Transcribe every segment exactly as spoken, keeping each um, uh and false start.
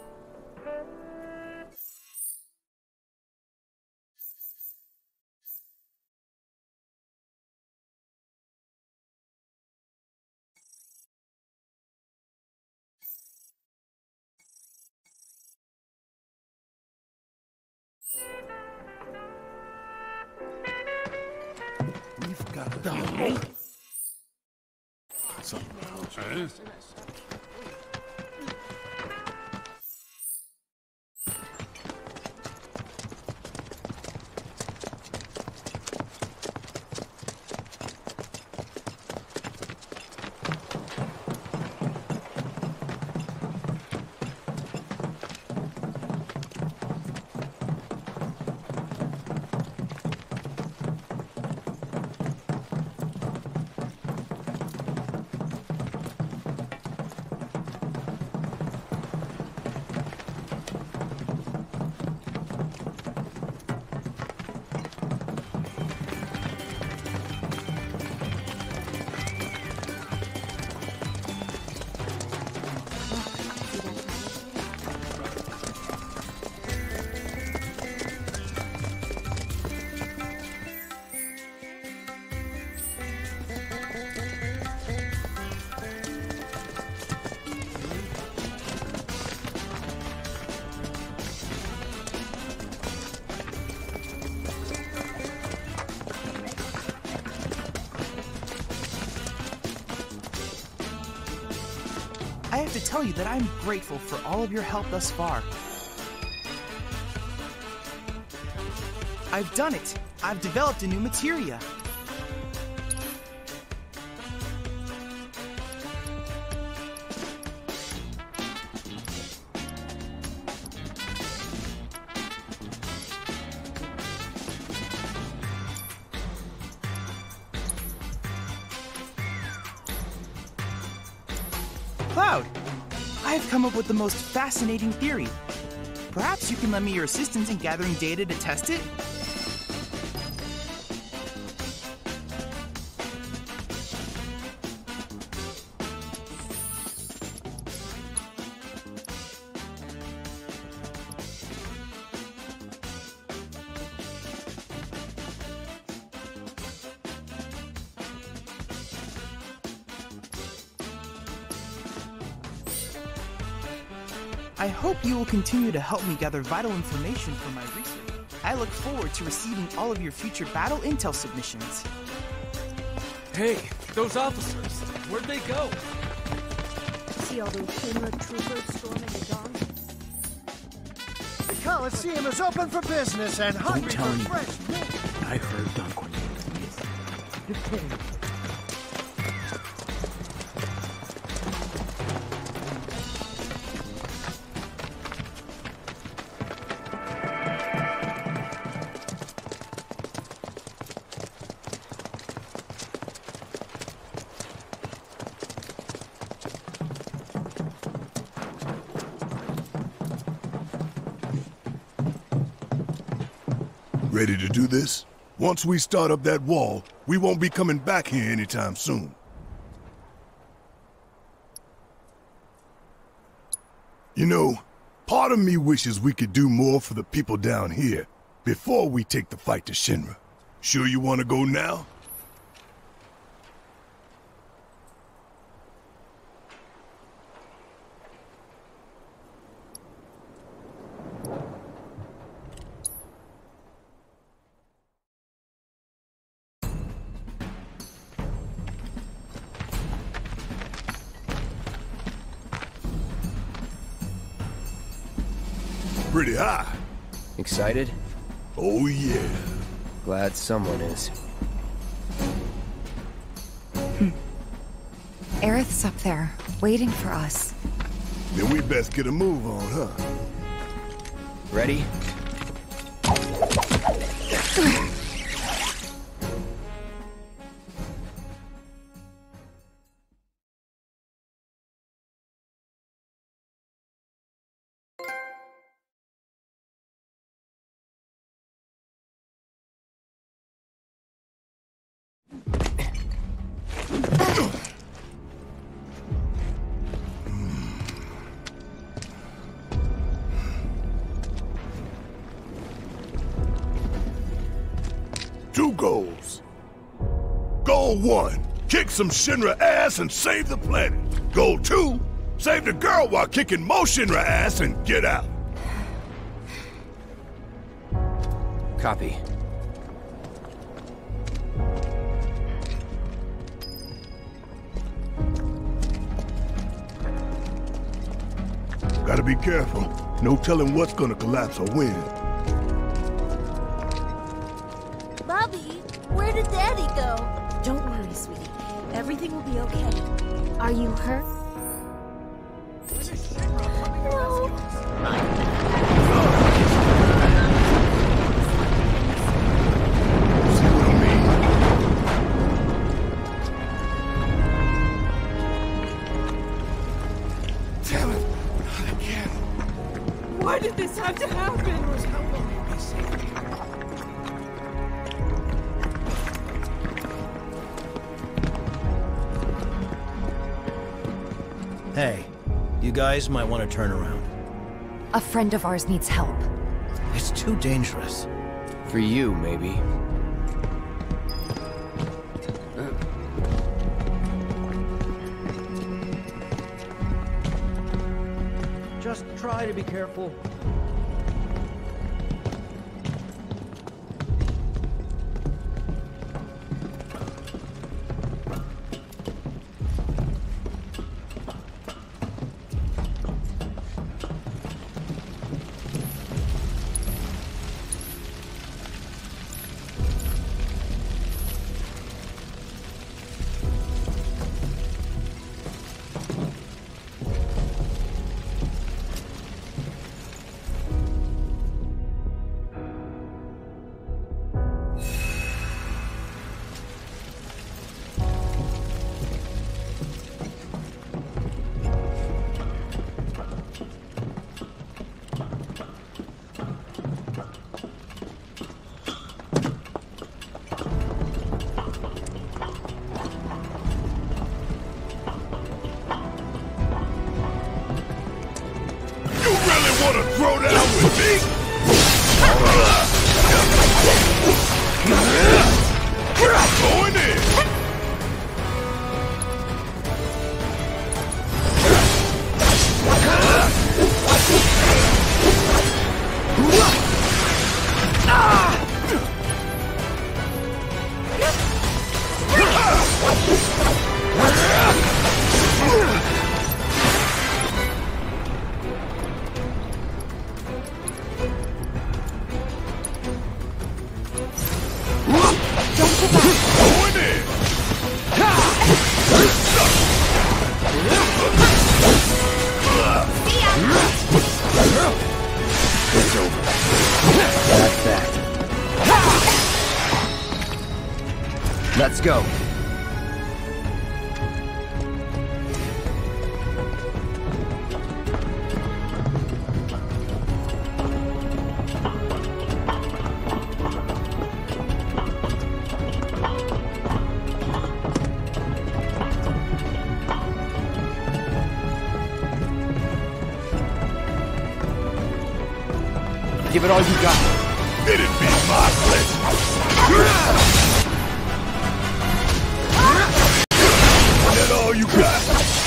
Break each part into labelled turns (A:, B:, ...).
A: We've got to do something about you.
B: I have to tell you that I'm grateful for all of your help thus far. I've done it! I've developed a new materia! Cloud! I've come up with the most fascinating theory. Perhaps you can lend me your assistance in gathering data to test it? I hope you will continue to help me gather vital information for my research. I look forward to receiving all of your future battle intel submissions.
A: Hey, those officers, where'd they go?
C: See all those Shinra troopers storming the dawn?
D: The Coliseum is open for business and hungry
E: tell
D: for
E: anyone.
D: fresh meat.
E: I heard Don Cornelius.
D: Just kidding.
F: Ready to do this? Once we start up that wall, we won't be coming back here anytime soon. You know, part of me wishes we could do more for the people down here before we take the fight to Shinra. Sure you want to go now? Pretty high.
G: Excited?
F: Oh yeah.
G: Glad someone is.
H: Aerith's up there, waiting for us.
F: Then we best get a move on, huh?
G: Ready?
F: Two goals. Goal one, kick some Shinra ass and save the planet. Goal two, save the girl while kicking more Shinra ass and get out.
G: Copy.
F: Gotta be careful. No telling what's gonna collapse or when.
C: Bobby, where did Daddy go? Don't worry, sweetie. Everything will be okay. Are you hurt? No.
F: See what I mean? Damn it! Not again.
E: Why did this have to happen?
D: Hey, you guys might want to turn around.
H: A friend of ours needs help.
D: It's too dangerous.
G: For you, maybe.
D: Just try to be careful.
F: Wanna throw down with me? Going in.
G: It's over. That's that. Let's go. Give it all you got.
F: It'd be my pleasure. Is that all you got?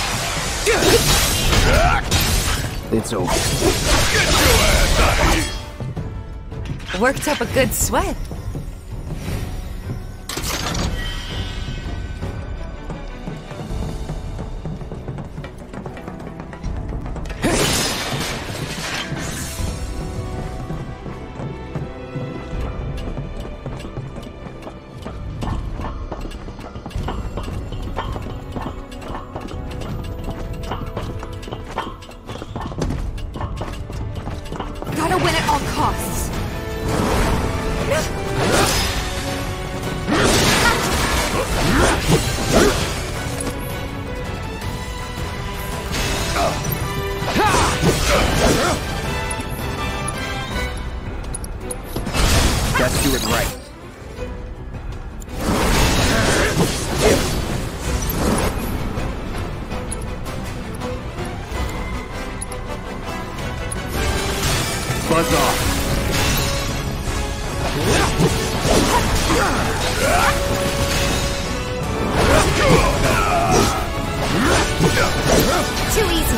G: It's over.
F: Get your ass out of here.
H: Worked up a good sweat. Gotta win at all costs.
C: Too easy.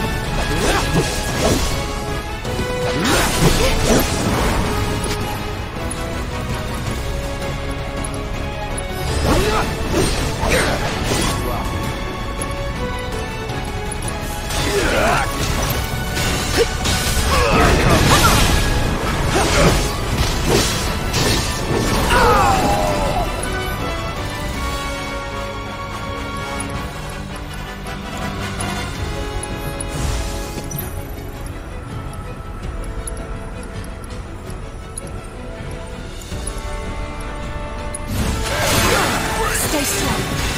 C: Stay strong.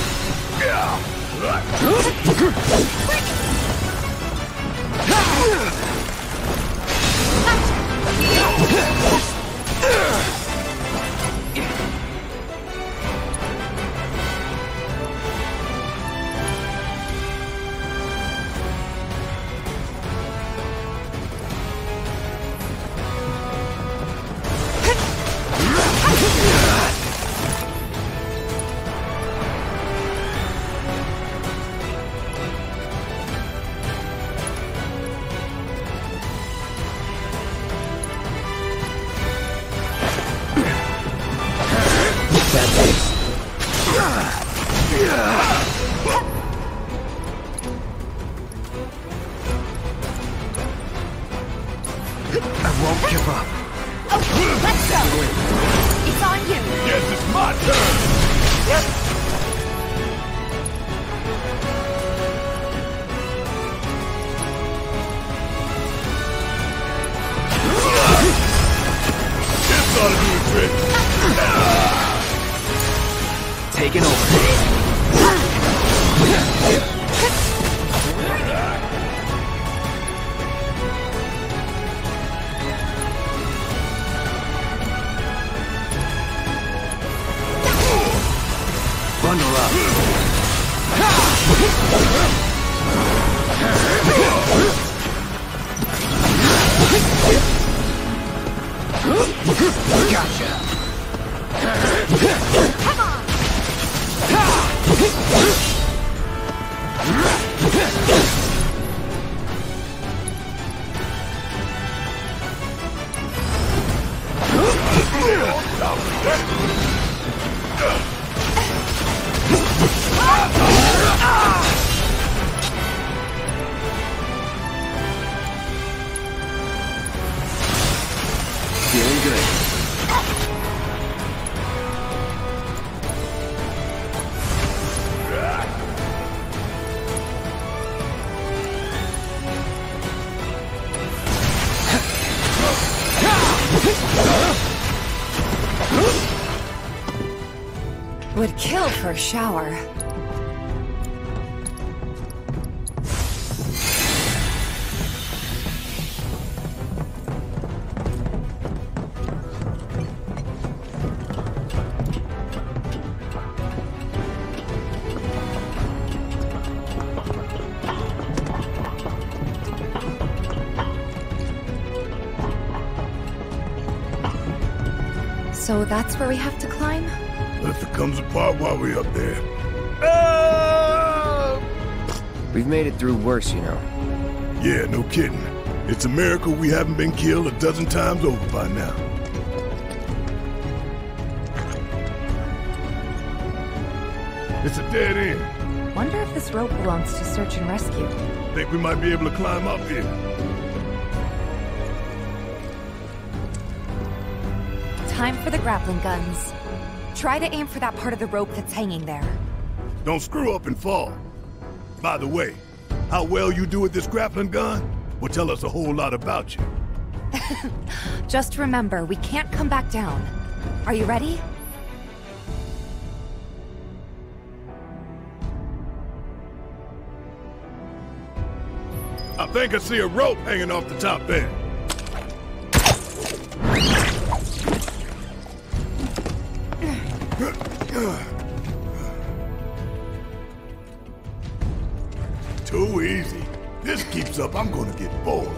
G: I won't give up.
C: Okay, let's go. It's on you.
F: Yes, it's my turn! This ought to do the trick.
G: Taking over. Bundle up. Gotcha.
C: Come on.
G: Feeling good.
H: Would kill for a shower. So that's where we have to climb?
F: What if it comes apart while we're up there?
G: We've made it through worse, you know.
F: Yeah, no kidding. It's a miracle we haven't been killed a dozen times over by now. It's a dead end.
H: Wonder if this rope belongs to search and rescue.
F: Think we might be able to climb up here.
H: Time for the grappling guns. Try to aim for that part of the rope that's hanging there.
F: Don't screw up and fall. By the way, how well you do with this grappling gun will tell us a whole lot about you.
H: Just remember, we can't come back down. Are you ready?
F: I think I see a rope hanging off the top end. Too easy. This keeps up, I'm gonna get bored.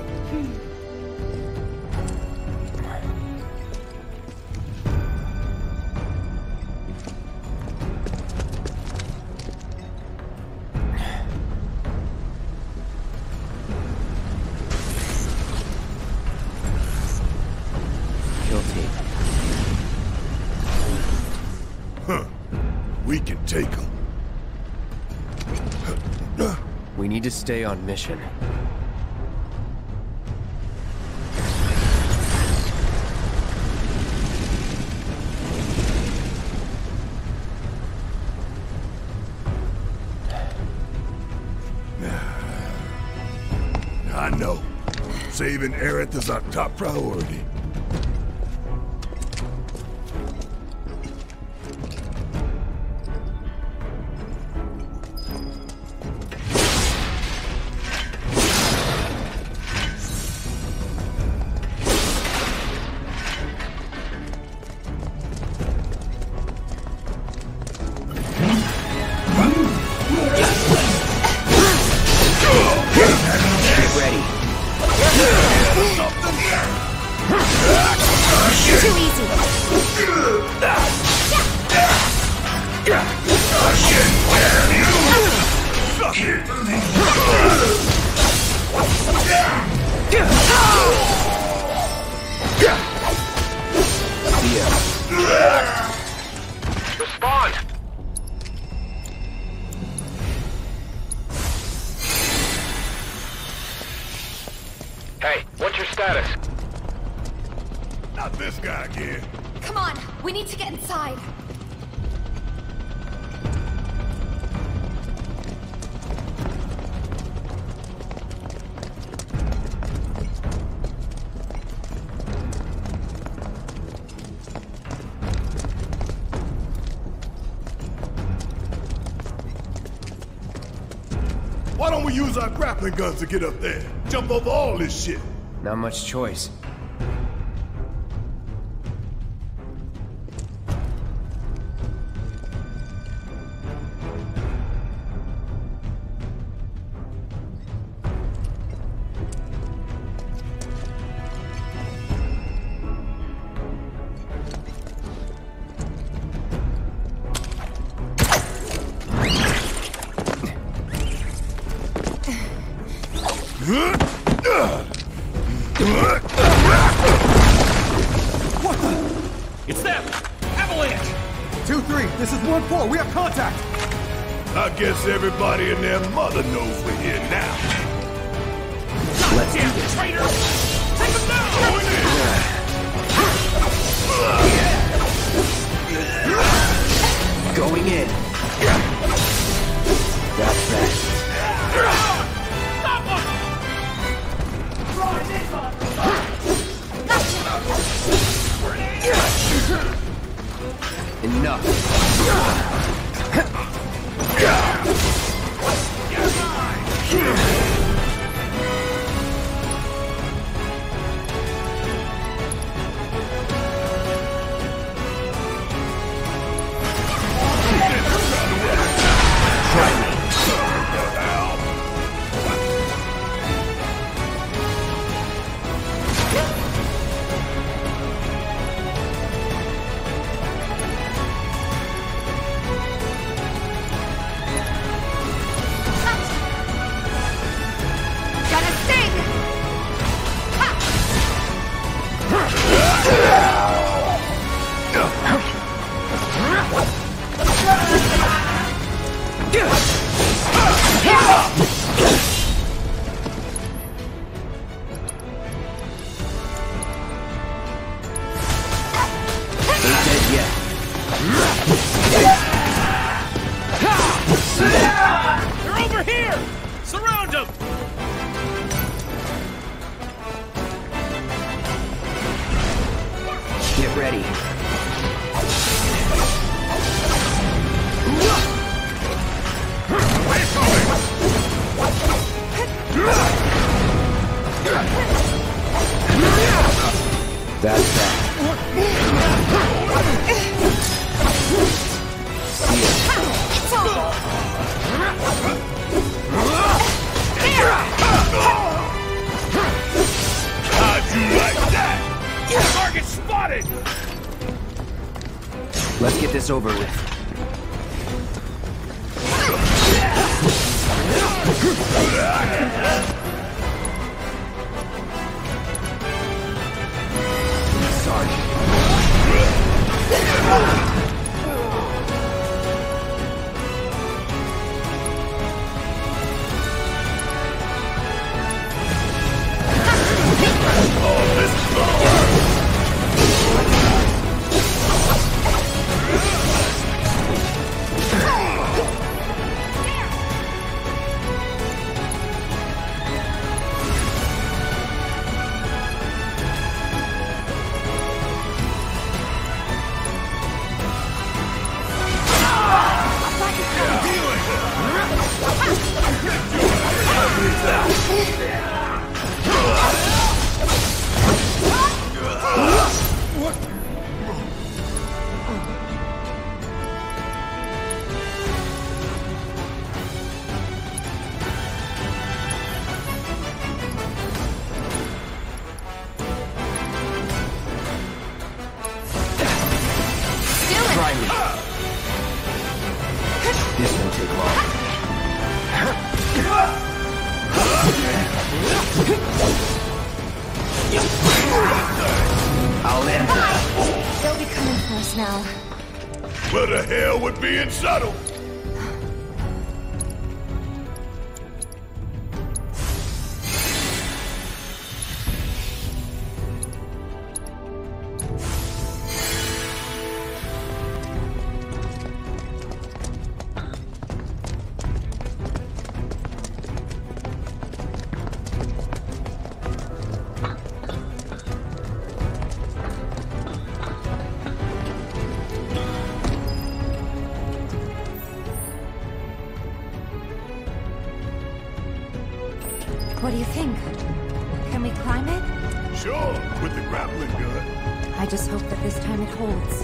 F: We can take them.
G: We need to stay on mission.
F: I know. Saving Aerith is our top priority.
I: Respond! Hey, what's your status?
F: Not this guy again.
H: Come on, we need to get inside.
F: Why don't we use our grappling guns to get up there? Jump over all this shit.
G: Not much choice.
A: It's them! Avalanche!
D: two three, this is one four, we have contact!
F: I guess everybody and their mother knows we're here now.
G: Let's do
A: Damn
G: this.
A: traitors! Take them down!
G: Going in. That's that.
A: Stop them!
G: Enough.
H: Gonna sting!
G: Ain't dead yet.
A: They're over here! Surround them!
G: Get ready. That's that. See ya.
H: It's over!
F: How'd you like that?
A: Target spotted!
G: Let's get this over with. Sorry. Try me. This won't take long. I'll end it.
H: They'll be coming for us now.
F: Where the hell would being subtle?
H: What do you think? Can we climb it?
F: Sure, with the grappling gun.
H: I just hope that this time it holds.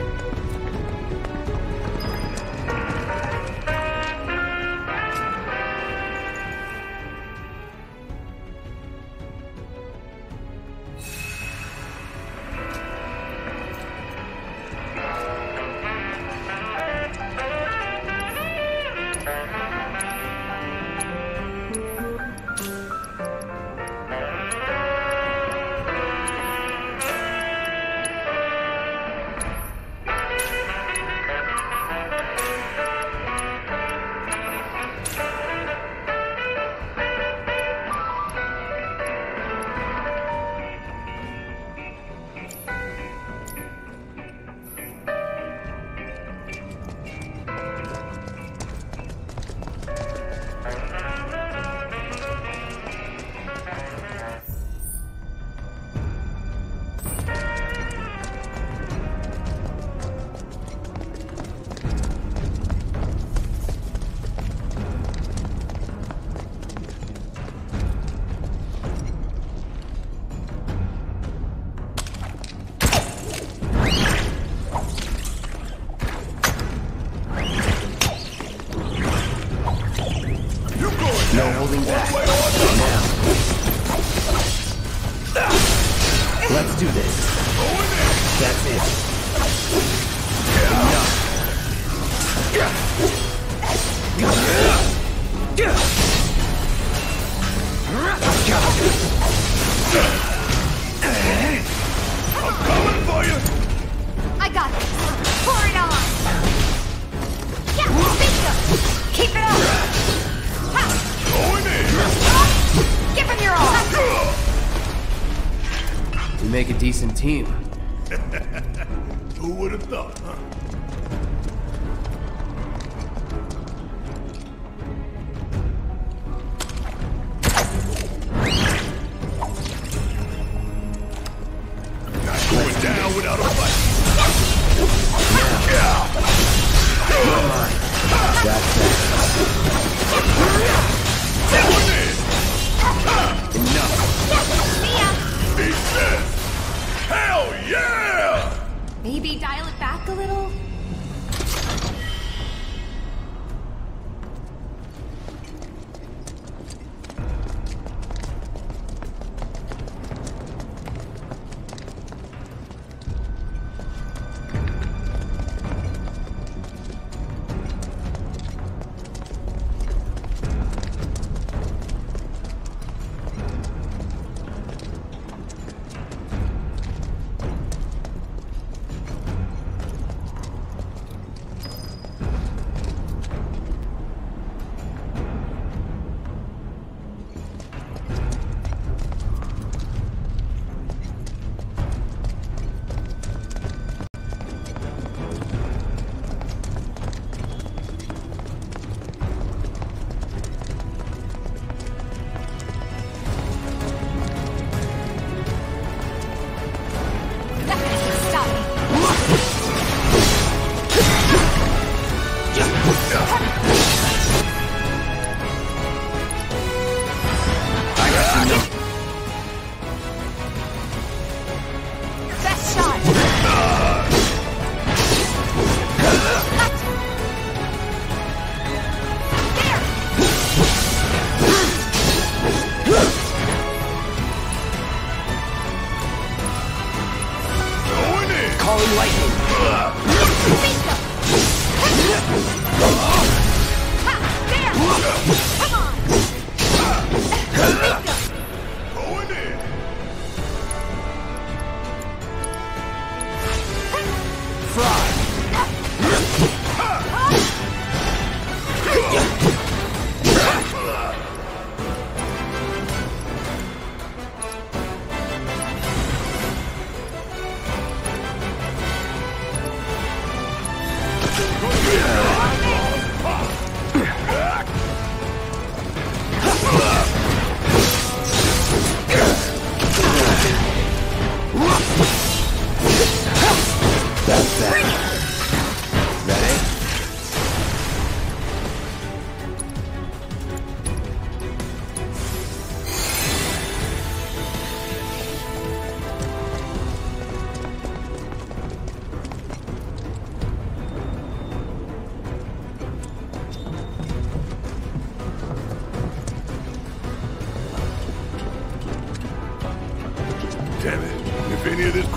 G: No holding back. Now. Let's do this. That's it. Enough.
F: I'm coming for you.
H: I got it. Pour it on. Yeah, bingo. Keep it up.
F: Going in.
H: Give him your all.
G: We make a decent team.
F: Who would have thought, huh? Not going down without a fight.
G: You're mine. That's that. Enough.
H: See ya.
F: Defense! Hell yeah!
H: Maybe dial it back a little?
G: Calling lightning.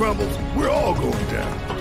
F: crumbles, we're all going down.